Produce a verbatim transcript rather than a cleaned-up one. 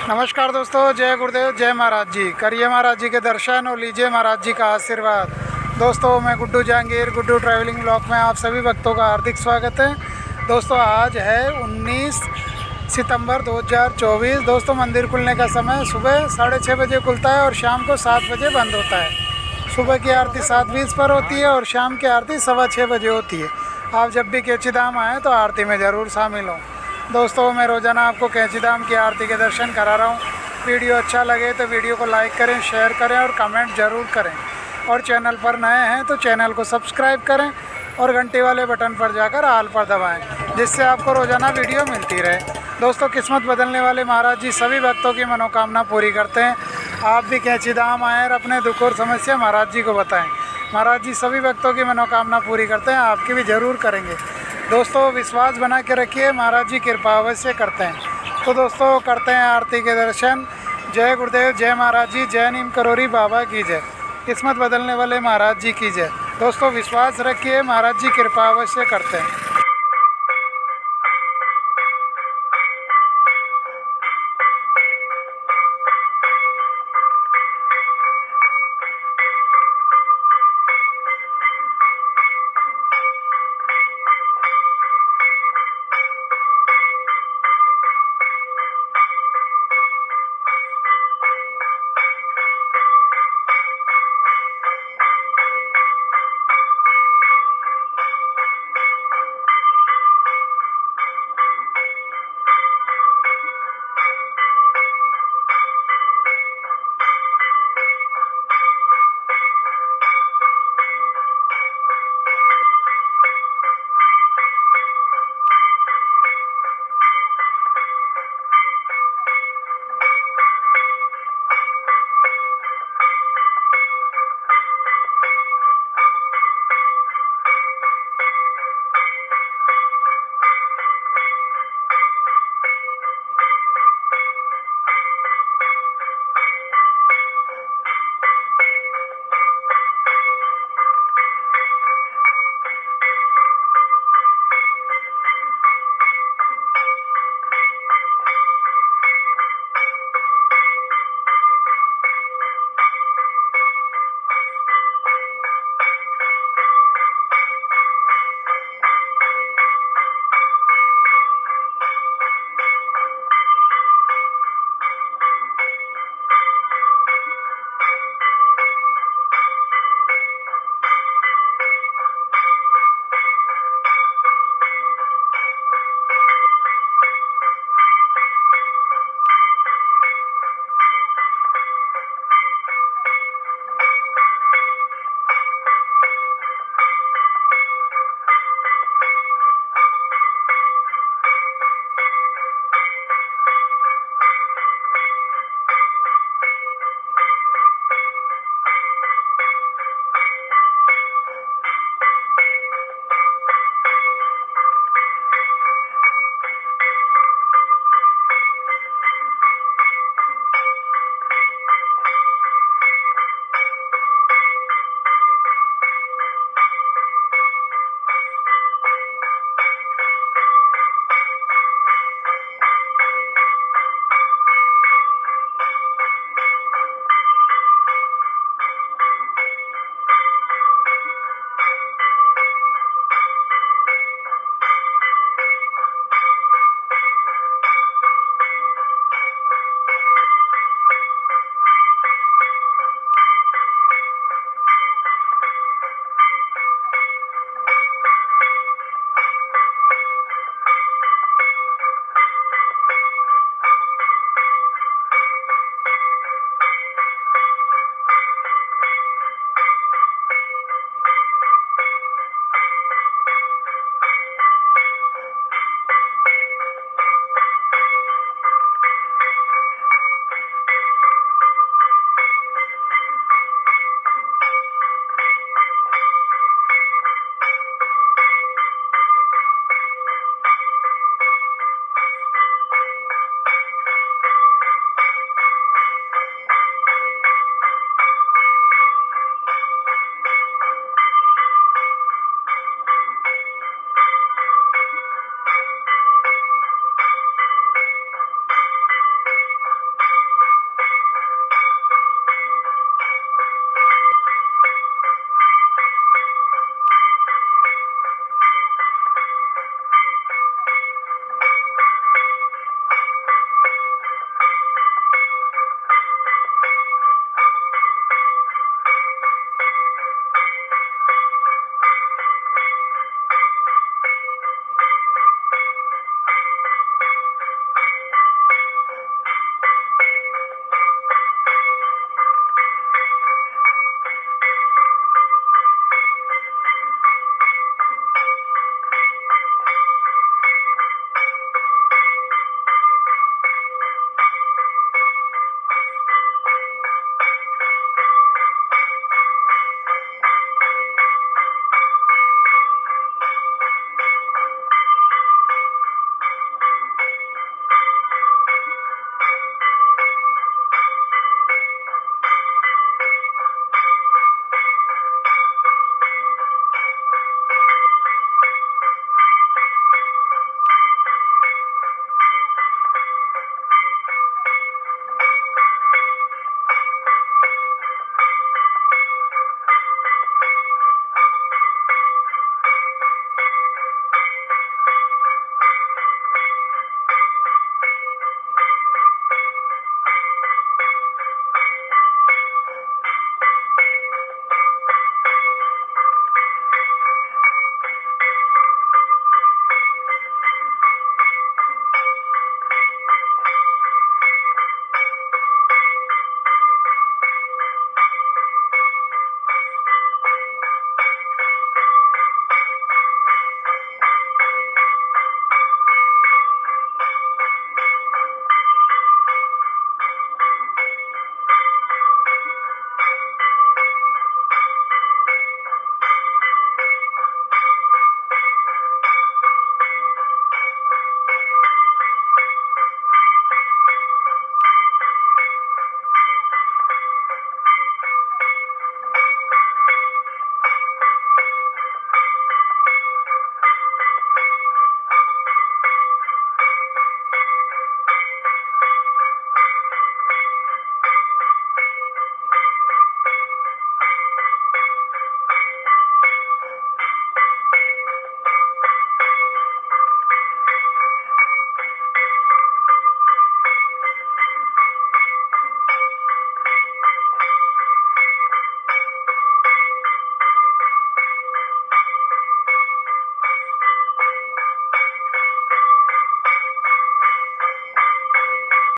नमस्कार दोस्तों, जय गुरुदेव, जय महाराज जी। करिए महाराज जी के दर्शन और लीजिए महाराज जी का आशीर्वाद। दोस्तों, मैं गुड्डू जहांगीर, गुड्डू ट्रैवलिंग ब्लॉग में आप सभी भक्तों का हार्दिक स्वागत है। दोस्तों, आज है उन्नीस सितंबर दो हज़ार चौबीस। दोस्तों, मंदिर खुलने का समय सुबह साढ़े छः बजे खुलता है और शाम को सात बजे बंद होता है। सुबह की आरती सात बीस पर होती है और शाम की आरती सवा छः बजे होती है। आप जब भी कैंची धाम आएँ तो आरती में ज़रूर शामिल हों। दोस्तों, मैं रोज़ाना आपको कैंची धाम की आरती के दर्शन करा रहा हूँ। वीडियो अच्छा लगे तो वीडियो को लाइक करें, शेयर करें और कमेंट ज़रूर करें। और चैनल पर नए हैं तो चैनल को सब्सक्राइब करें और घंटी वाले बटन पर जाकर ऑल पर दबाएं, जिससे आपको रोज़ाना वीडियो मिलती रहे। दोस्तों, किस्मत बदलने वाले महाराज जी सभी भक्तों की मनोकामना पूरी करते हैं। आप भी कैंची धाम आएँ और अपने दुख और समस्या महाराज जी को बताएँ। महाराज जी सभी भक्तों की मनोकामना पूरी करते हैं, आपकी भी ज़रूर करेंगे। दोस्तों, विश्वास बना के रखिए, महाराज जी कृपा अवश्य करते हैं। तो दोस्तों, करते हैं आरती के दर्शन। जय गुरुदेव, जय महाराज जी, जय नीम करोरी बाबा की जय, किस्मत बदलने वाले महाराज जी की जय। दोस्तों, विश्वास रखिए, महाराज जी कृपा अवश्य करते हैं।